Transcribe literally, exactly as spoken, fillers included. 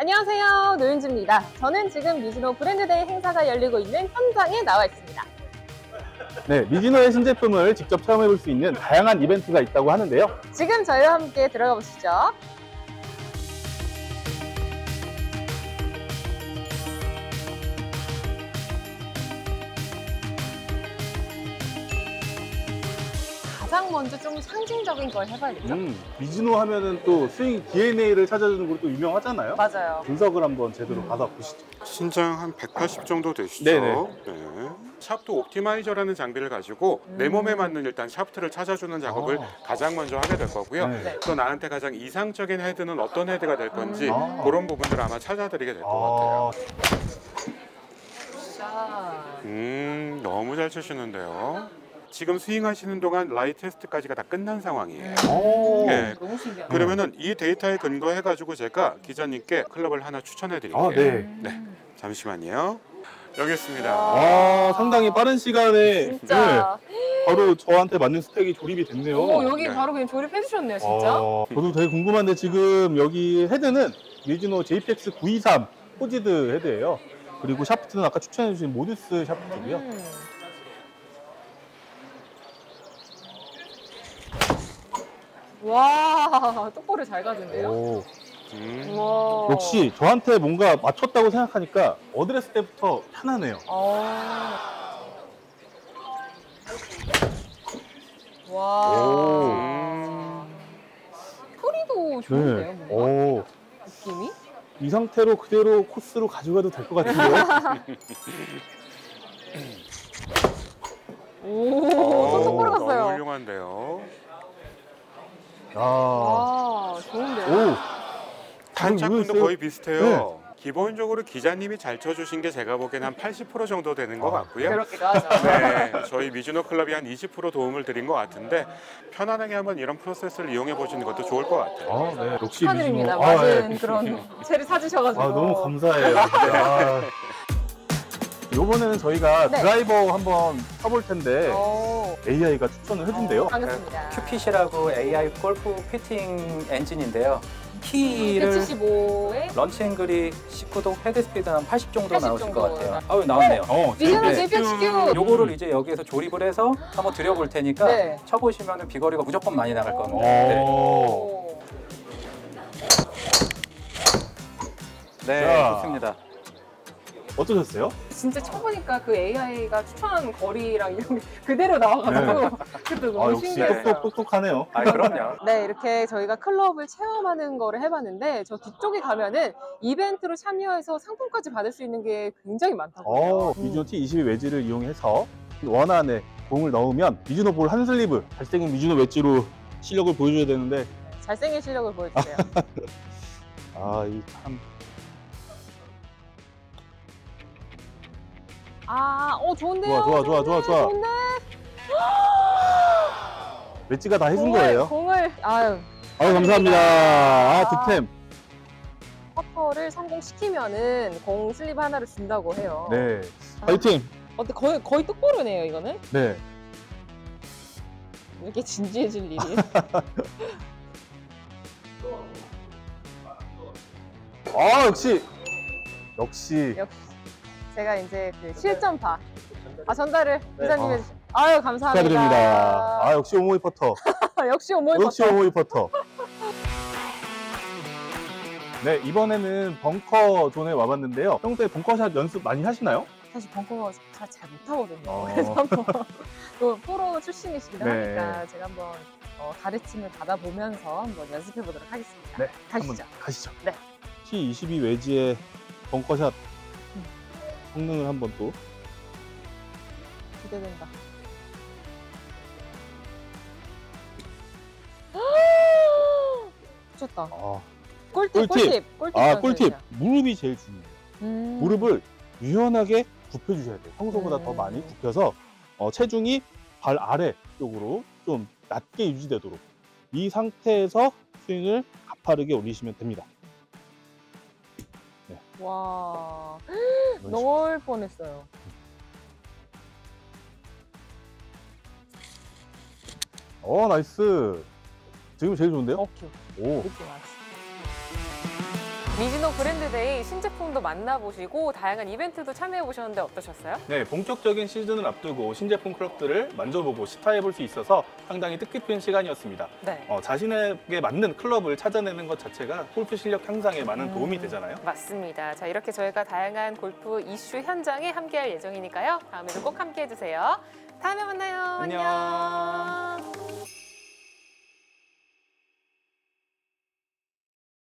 안녕하세요, 노윤주입니다. 저는 지금 미즈노 브랜드데이 행사가 열리고 있는 현장에 나와 있습니다. 네, 미즈노의 신제품을 직접 체험해 볼 수 있는 다양한 이벤트가 있다고 하는데요. 지금 저희와 함께 들어가 보시죠. 가장 먼저 좀 상징적인 걸 해봐야겠죠? 음, 미즈노 하면은 또 스윙 디엔에이를 찾아주는 걸로 또 유명하잖아요. 맞아요. 분석을 한번 제대로 음. 받아보시죠. 신장 한 백팔십 정도 되시죠? 네네. 네. 샤프트 옵티마이저라는 장비를 가지고 음. 내 몸에 맞는 일단 샤프트를 찾아주는 작업을 아. 가장 먼저 하게 될 거고요. 네. 또 나한테 가장 이상적인 헤드는 어떤 헤드가 될 건지 음. 그런 부분들을 아마 찾아드리게 될 것 아. 같아요. 음, 너무 잘 치시는데요. 지금 스윙하시는 동안 라이 테스트까지가 다 끝난 상황이에요. 오, 네. 너무 신기하다. 그러면은 이 데이터에 근거해가지고 제가 기자님께 클럽을 하나 추천해드릴게요. 아, 네. 네. 잠시만요. 여기 있습니다. 와, 상당히 빠른 시간에 진짜. 네, 바로 저한테 맞는 스펙이 조립이 됐네요. 오, 여기 네. 바로 그냥 조립해 주셨네요, 진짜. 어, 저도 되게 궁금한데 지금 여기 헤드는 미즈노 제이피엑스 구이삼 포지드 헤드예요. 그리고 샤프트는 아까 추천해 주신 모드스 샤프트고요. 음. 와, 똑바로 잘 가진데요? 오. 음. 와. 역시 저한테 뭔가 맞췄다고 생각하니까 어드레스 때부터 편하네요. 어. 오. 와. 음. 소리도 좋은데요, 네. 뭔가? 오. 느낌이? 이 상태로 그대로 코스로 가져가도 될 것 같은데요? 오, 오, 손 똑바로 너무 갔어요. 훌륭한데요. 아. 와, 좋은데요? 오. 탄착근도 거의 비슷해요. 네. 기본적으로 기자님이 잘 쳐주신 게 제가 보기엔 한 팔십 퍼센트 정도 되는 것 같고요. 그렇기도 하죠. 네, 저희 미즈노 클럽이 한 이십 퍼센트 도움을 드린 것 같은데 편안하게 한번 이런 프로세스를 이용해 보시는 것도 좋을 것 같아요. 아, 네. 역시 축하드립니다. 미즈노. 아, 맞은 네. 그런 채를 사주셔가지고. 아, 너무 감사해요. 아. 이번에는 저희가 네. 드라이버 한번 쳐볼 텐데 오. 에이아이가 추천을 해준대요. 반갑습니다. 큐핏이라고 에이아이 골프 피팅 엔진인데요. 키를 백칠십오에 런치 앵글이 십구 도, 헤드 스피드는 한 팔십 정도 팔십 나오실 정도. 것 같아요. 아유, 나왔네요. 어, 미즈노 네. 제이피엑스 큐. 요거를 이제 여기에서 조립을 해서 한번 드려볼 테니까 네. 쳐보시면 비거리가 무조건 많이 나갈 겁니다. 오. 네, 오. 네 자. 좋습니다. 어떠셨어요? 진짜 쳐보니까 그 에이아이가 추천한 거리랑 이런 게 그대로 나와가지고 그때 아, 너무 역시 신기했어요. 똑똑, 똑똑하네요. 아, 그럼요. 네, 이렇게 저희가 클럽을 체험하는 거를 해봤는데 저 뒤쪽에 가면은 이벤트로 참여해서 상품까지 받을 수 있는 게 굉장히 많다고 해요. 어, 미즈노 티 이십이 웨지를 이용해서 원 안에 공을 넣으면 미즈노 볼 한 슬리브, 잘생긴 미즈노 웨지로 실력을 보여줘야 되는데 잘생긴 실력을 보여주세요. 아, 이 참. 아, 어 좋은데요? 좋아, 좋아, 좋아, 좋아, 좋아. 좋은데? 웨지가 다 해준 공을, 거예요. 공을, 아유. 아유, 감사합니다. 아, 득템. 퍼터를 성공시키면은 공 슬립 하나를 준다고 해요. 네. 파이팅! 어때 거의 거의 똑바로네요 이거는. 네. 이렇게 진지해질 일이. 아, 역시. 역시. 역시 제가 이제 그 실전파. 아 전달을 네, 기자님 아. 해주시. 아유 감사합니다. 축하드립니다. 아, 역시 오모이 퍼터. 역시 오모이 역시 퍼터. 오모이 퍼터. 네, 이번에는 벙커 존에 와봤는데요. 평소에 벙커샷 연습 많이 하시나요? 사실 벙커 잘, 잘 못하거든요. 어. 그래서 한번 또 프로 출신이시기도 네. 하니까 제가 한번 어, 가르침을 받아보면서 한번 연습해 보도록 하겠습니다. 네, 가시죠. 한번 가시죠. 네. 티 이십이 웨지의 벙커샷 음. 성능을 한번 또. 기대된다. 미쳤다. 아, 꿀팁, 꿀팁. 꿀팁, 꿀팁. 아 전수해주세요. 꿀팁. 무릎이 제일 중요해요. 음. 무릎을 유연하게 굽혀주셔야 돼요. 평소보다 음. 더 많이 굽혀서 어, 체중이 발 아래 쪽으로 좀 낮게 유지되도록 이 상태에서 스윙을 가파르게 올리시면 됩니다. 와, 이런 넣을 뻔했어요. 어, 나이스. 지금 제일 좋은데요? 오케이. 오. 느낌 왔어. 미즈노 브랜드데이 신제품도 만나보시고 다양한 이벤트도 참여해보셨는데 어떠셨어요? 네, 본격적인 시즌을 앞두고 신제품 클럽들을 만져보고 시타해볼 수 있어서 상당히 뜻깊은 시간이었습니다. 네. 어, 자신에게 맞는 클럽을 찾아내는 것 자체가 골프 실력 향상에 많은 도움이 되잖아요. 맞습니다. 자, 이렇게 저희가 다양한 골프 이슈 현장에 함께할 예정이니까요. 다음에도 꼭 함께해주세요. 다음에 만나요. 안녕. 안녕.